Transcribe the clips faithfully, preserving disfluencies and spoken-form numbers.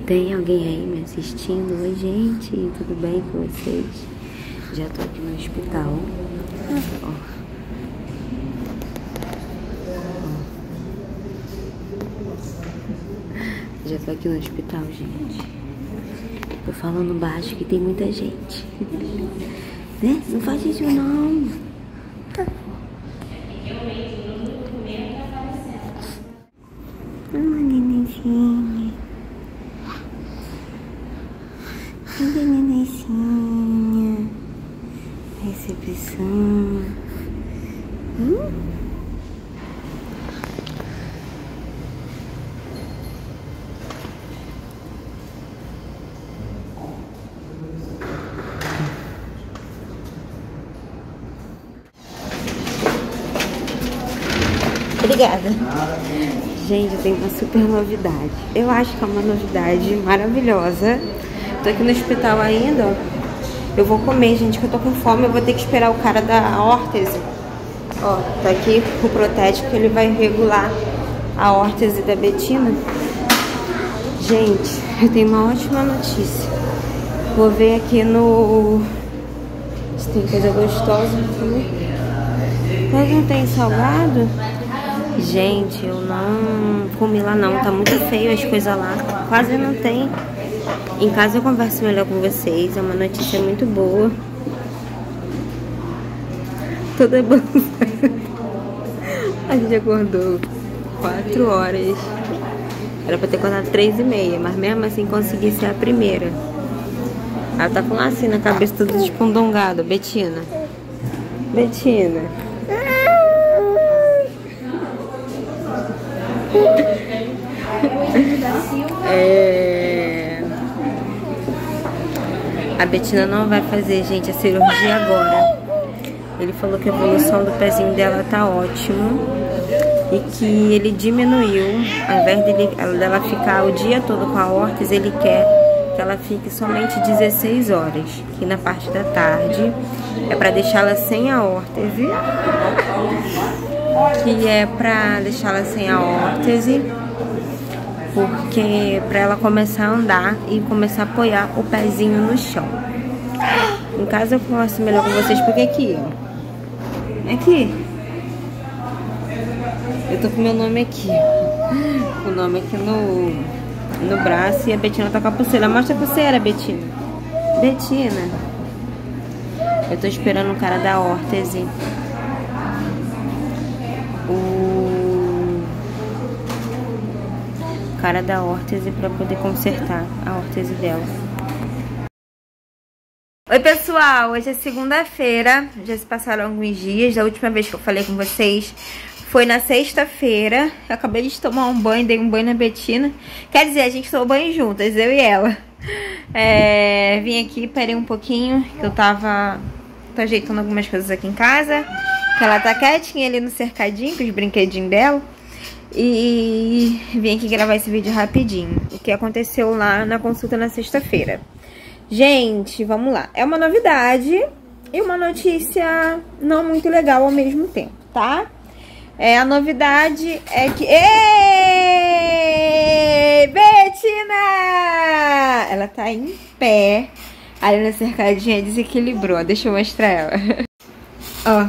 Tem alguém aí me assistindo? Oi, gente, tudo bem com vocês? Já tô aqui no hospital. Ó. Já tô aqui no hospital, gente. Tô falando baixo que tem muita gente. Né? Não faz isso não. Ah, nenenzinha. Cadê a nenenzinha? Recepção. Hum? Obrigada. Gente, eu tenho uma super novidade. Eu acho que é uma novidade maravilhosa. Tô aqui no hospital ainda, ó. Eu vou comer, gente, que eu tô com fome. Eu vou ter que esperar o cara da órtese. Ó, tá aqui o protético, ele vai regular a órtese da Betina. Gente, eu tenho uma ótima notícia. Vou ver aqui no... se tem coisa gostosa aqui. Mas não tem salgado? Gente, eu não comi lá não, tá muito feio as coisas lá, quase não tem. Em casa eu converso melhor com vocês, é uma notícia muito boa. Toda boa. A gente acordou quatro horas. Era pra ter acordado três e meia, mas mesmo assim consegui ser a primeira. Ela tá com lacinho na cabeça, tudo despundongado. Betina. Betina. É... A Betina não vai fazer, gente, a cirurgia agora. Ele falou que a evolução do pezinho dela tá ótimo e que ele diminuiu. Ao invés dele, dela ficar o dia todo com a órtese, ele quer que ela fique somente dezesseis horas. Que na parte da tarde é pra deixá-la sem a órtese. Que é pra deixá-la sem a órtese, porque pra ela começar a andar e começar a apoiar o pezinho no chão. Em casa eu converso melhor com vocês, porque aqui, ó. Aqui. Eu tô com meu nome aqui. O nome aqui no, no braço e a Betina tá com a pulseira. Mostra a pulseira, Betina. Betina. Eu tô esperando o cara da órtese. O cara da órtese pra poder consertar a órtese dela. Oi pessoal, hoje é segunda-feira, já se passaram alguns dias. Da última vez que eu falei com vocês foi na sexta-feira. Eu acabei de tomar um banho, dei um banho na Betina. Quer dizer, a gente tomou banho juntas, eu e ela. É, vim aqui, parei um pouquinho, que eu tava tô ajeitando algumas coisas aqui em casa. Ela tá quietinha ali no cercadinho com os brinquedinhos dela. E vim aqui gravar esse vídeo rapidinho. O que aconteceu lá na consulta na sexta-feira. Gente, vamos lá. É uma novidade e uma notícia não muito legal ao mesmo tempo, tá? É, a novidade é que... Ei, Betina! Ela tá em pé. Ali na cercadinha desequilibrou. Deixa eu mostrar ela. Ó.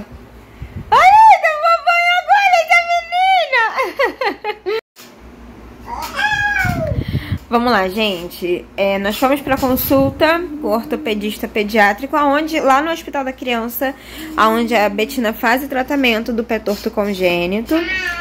Vamos lá, gente. É, nós fomos para consulta com o ortopedista pediátrico, aonde, lá no Hospital da Criança, onde a Betina faz o tratamento do pé torto congênito.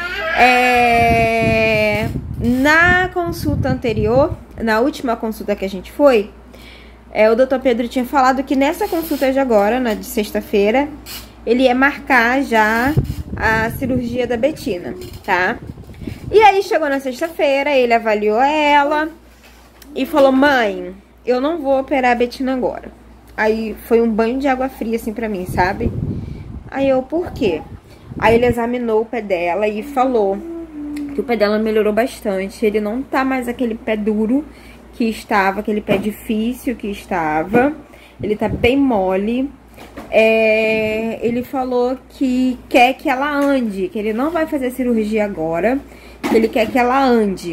É, na consulta anterior, na última consulta que a gente foi, é, o doutor Pedro tinha falado que nessa consulta de agora, na de sexta-feira, ele ia marcar já a cirurgia da Betina, tá? E aí chegou na sexta-feira, ele avaliou ela e falou: mãe, eu não vou operar a Betina agora. Aí foi um banho de água fria assim pra mim, sabe? Aí eu, por quê? Aí ele examinou o pé dela e falou que o pé dela melhorou bastante. Ele não tá mais aquele pé duro que estava, aquele pé difícil que estava. Ele tá bem mole. É, ele falou que quer que ela ande, que ele não vai fazer cirurgia agora, que ele quer que ela ande.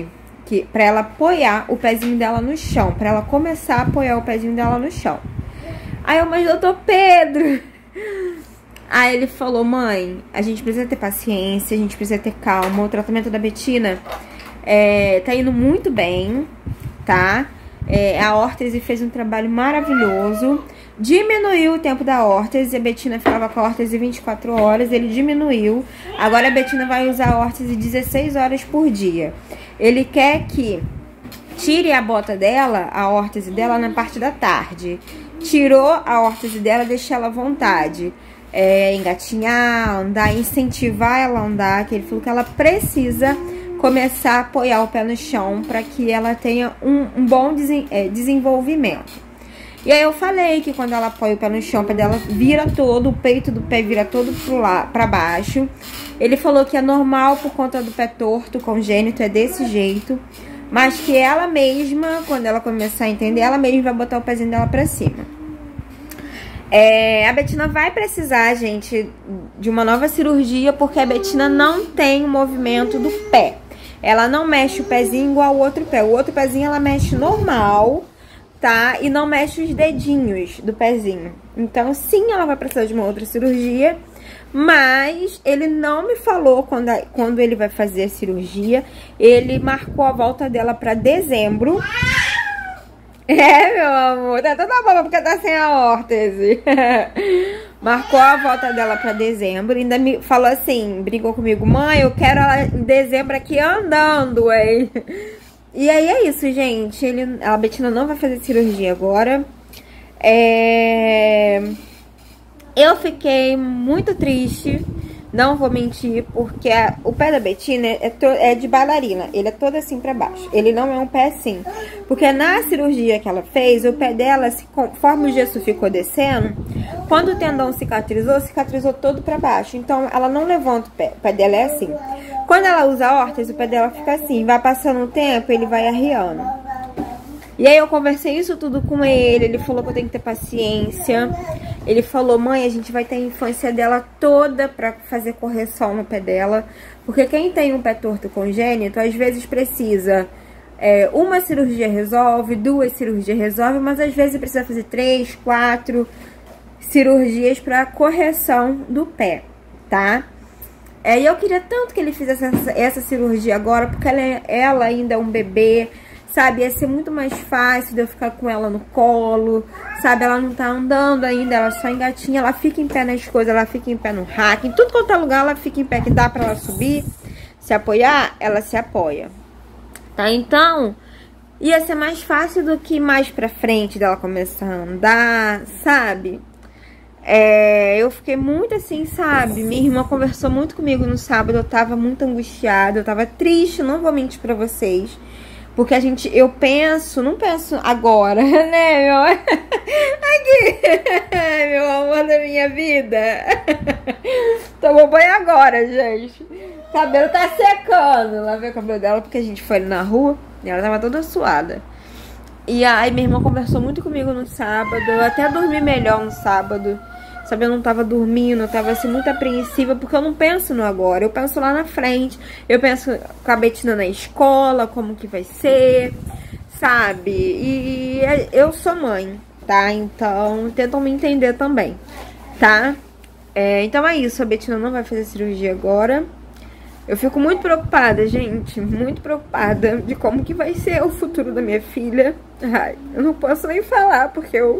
que, pra ela apoiar o pezinho dela no chão, pra ela começar a apoiar o pezinho dela no chão. Aí eu, mas doutor Pedro... Aí ele falou, mãe, a gente precisa ter paciência, a gente precisa ter calma. O tratamento da Betina é, tá indo muito bem, tá? É, a órtese fez um trabalho maravilhoso. Diminuiu o tempo da órtese. A Betina ficava com a órtese vinte e quatro horas, ele diminuiu. Agora a Betina vai usar a órtese dezesseis horas por dia. Ele quer que tire a bota dela, a órtese dela, na parte da tarde. Tirou a órtese dela, deixa ela à vontade. É, engatinhar, andar, incentivar ela a andar, que ele falou que ela precisa começar a apoiar o pé no chão para que ela tenha um, um bom desen, é, desenvolvimento. E aí eu falei que quando ela apoia o pé no chão, o pé dela vira todo, o peito do pé vira todo para baixo. Ele falou que é normal por conta do pé torto, congênito, é desse jeito, mas que ela mesma, quando ela começar a entender, ela mesma vai botar o pezinho dela para cima. É, a Betina vai precisar, gente, de uma nova cirurgia, porque a Betina não tem o movimento do pé. Ela não mexe o pezinho igual o outro pé. O outro pezinho ela mexe normal, tá? E não mexe os dedinhos do pezinho. Então, sim, ela vai precisar de uma outra cirurgia. Mas ele não me falou quando, a, quando ele vai fazer a cirurgia. Ele marcou a volta dela pra dezembro. É, meu amor, tá toda boba porque tá sem a órtese. Marcou a volta dela pra dezembro. Ainda me falou assim, brigou comigo, mãe, eu quero ela em dezembro aqui andando, hein? E aí é isso, gente. Ele, a Betina não vai fazer cirurgia agora. É... Eu fiquei muito triste, não vou mentir, porque a, o pé da Betina é, to, é de bailarina, ele é todo assim pra baixo, ele não é um pé assim, porque na cirurgia que ela fez, o pé dela, se, conforme o gesso ficou descendo, quando o tendão cicatrizou, cicatrizou todo pra baixo, então ela não levanta o pé, o pé dela é assim. Quando ela usa a órtese, o pé dela fica assim, vai passando o tempo, ele vai arriando. E aí eu conversei isso tudo com ele, ele falou que eu tenho que ter paciência. Ele falou, mãe, a gente vai ter a infância dela toda pra fazer correção no pé dela. Porque quem tem um pé torto congênito, às vezes precisa, é, uma cirurgia resolve, duas cirurgias resolve, mas às vezes precisa fazer três, quatro cirurgias pra correção do pé, tá? É, e eu queria tanto que ele fizesse essa, essa cirurgia agora, porque ela, é, ela ainda é um bebê, sabe? Ia ser muito mais fácil de eu ficar com ela no colo, sabe? Ela não tá andando ainda, ela só engatinha, ela fica em pé nas coisas, ela fica em pé no rack, em tudo quanto é lugar ela fica em pé, que dá pra ela subir, se apoiar, ela se apoia, tá? Então, ia ser mais fácil do que mais pra frente dela começar a andar, sabe? É, eu fiquei muito assim, sabe? Minha irmã conversou muito comigo no sábado, eu tava muito angustiada, eu tava triste, não vou mentir pra vocês. Porque a gente, eu penso, não penso agora, né, meu? Aqui, meu amor da minha vida. Tomou banho agora, gente. O cabelo tá secando. Lavei o cabelo dela porque a gente foi ali na rua e ela tava toda suada. E aí minha irmã conversou muito comigo no sábado. Eu até dormi melhor no sábado. Sabe, eu não tava dormindo, eu tava assim muito apreensiva, porque eu não penso no agora, eu penso lá na frente, eu penso com a Betina na escola, como que vai ser, sabe? E eu sou mãe, tá? Então, tentam me entender também, tá? É, então é isso, a Betina não vai fazer cirurgia agora. Eu fico muito preocupada, gente, muito preocupada de como que vai ser o futuro da minha filha. Ai, eu não posso nem falar, porque eu...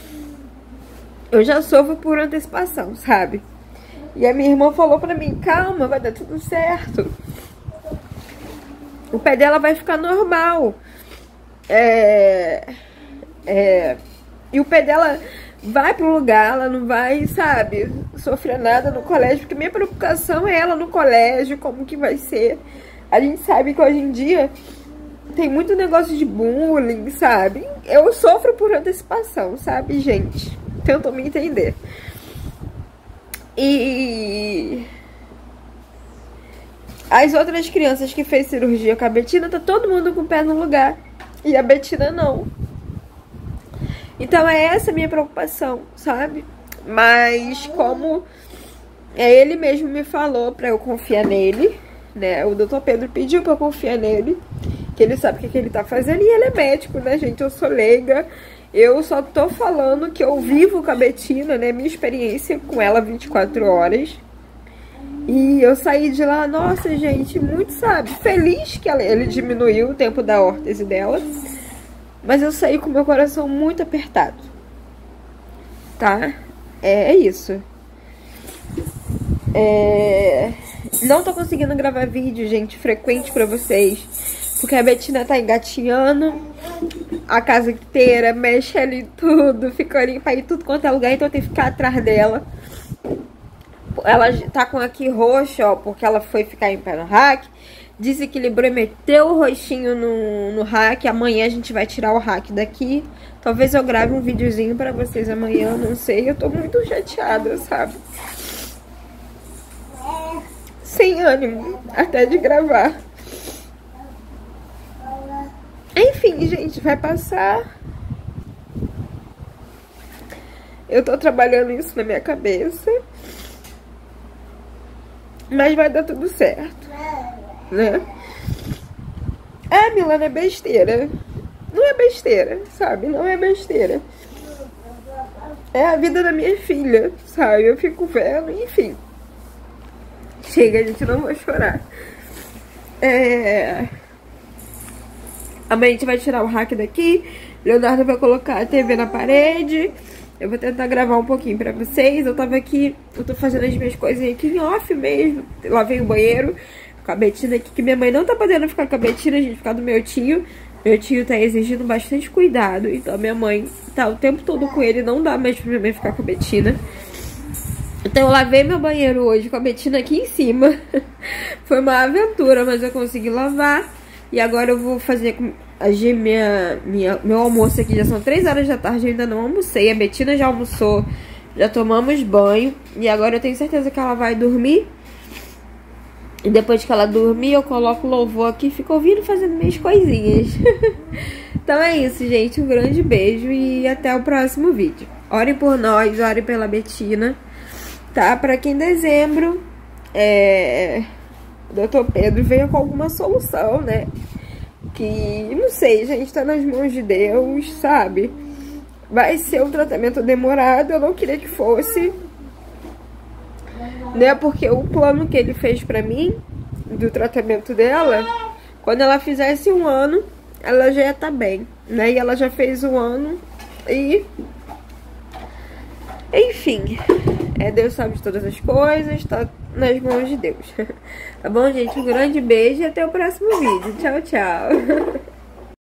Eu já sofro por antecipação, sabe? E a minha irmã falou pra mim, calma, vai dar tudo certo. O pé dela vai ficar normal. É... É... E o pé dela vai pro lugar, ela não vai, sabe, sofrer nada no colégio. Porque minha preocupação é ela no colégio, como que vai ser. A gente sabe que hoje em dia tem muito negócio de bullying, sabe? Eu sofro por antecipação, sabe, gente? Tentam me entender. E as outras crianças que fez cirurgia com a Betina, tá todo mundo com o pé no lugar. E a Betina não. Então é essa a minha preocupação, sabe? Mas como ele mesmo me falou pra eu confiar nele, né? O doutor Pedro pediu pra eu confiar nele, que que ele sabe o que, que ele tá fazendo. E ele é médico, né, gente? Eu sou leiga. Eu só tô falando que eu vivo com a Betina, né? Minha experiência com ela vinte e quatro horas. E eu saí de lá, nossa, gente, muito, sabe, feliz que ela, ele diminuiu o tempo da órtese dela. Mas eu saí com meu coração muito apertado. Tá? É, é isso. É... Não tô conseguindo gravar vídeo, gente, frequente pra vocês. Porque a Betina tá engatinhando a casa inteira, mexe ali em tudo, fica limpa aí tudo quanto é lugar, então eu tenho que ficar atrás dela. Ela tá com aqui roxo, ó, porque ela foi ficar em pé no rack, desequilibrou e meteu o roxinho no, no rack. Amanhã a gente vai tirar o rack daqui. Talvez eu grave um videozinho pra vocês amanhã, não sei. Eu tô muito chateada, sabe? Sem ânimo até de gravar. Enfim, gente, vai passar. Eu tô trabalhando isso na minha cabeça. Mas vai dar tudo certo, né? É, Milana, é besteira. Não é besteira, sabe? Não é besteira. É a vida da minha filha, sabe? Eu fico vendo, enfim. Chega, gente, não vou chorar. É... Amanhã a gente vai tirar o rack daqui. Leonardo vai colocar a T V na parede. Eu vou tentar gravar um pouquinho pra vocês. Eu tava aqui, eu tô fazendo as minhas coisinhas aqui em off mesmo. Lavei o banheiro com a Betina aqui, que minha mãe não tá podendo ficar com a Betina, a gente ficar do meu tio. Meu tio tá exigindo bastante cuidado, então minha mãe tá o tempo todo com ele, não dá mais pra minha mãe ficar com a Betina. Então eu lavei meu banheiro hoje com a Betina aqui em cima. Foi uma aventura, mas eu consegui lavar. E agora eu vou fazer agir minha, minha, meu almoço aqui. Já são três horas da tarde, eu ainda não almocei. A Betina já almoçou, já tomamos banho. E agora eu tenho certeza que ela vai dormir. E depois que ela dormir, eu coloco o louvor aqui e fico ouvindo, fazendo minhas coisinhas. Então é isso, gente. Um grande beijo e até o próximo vídeo. Orem por nós, orem pela Betina, tá? Pra que em dezembro é... o doutor Pedro venha com alguma solução, né? Que, não sei, gente, tá nas mãos de Deus, sabe? Vai ser um tratamento demorado, eu não queria que fosse, né? Porque o plano que ele fez pra mim, do tratamento dela, quando ela fizesse um ano, ela já ia estar bem, né? E ela já fez um ano e... Enfim, é, Deus sabe de todas as coisas, tá nas mãos de Deus. Tá bom, gente? Um grande beijo e até o próximo vídeo. Tchau, tchau.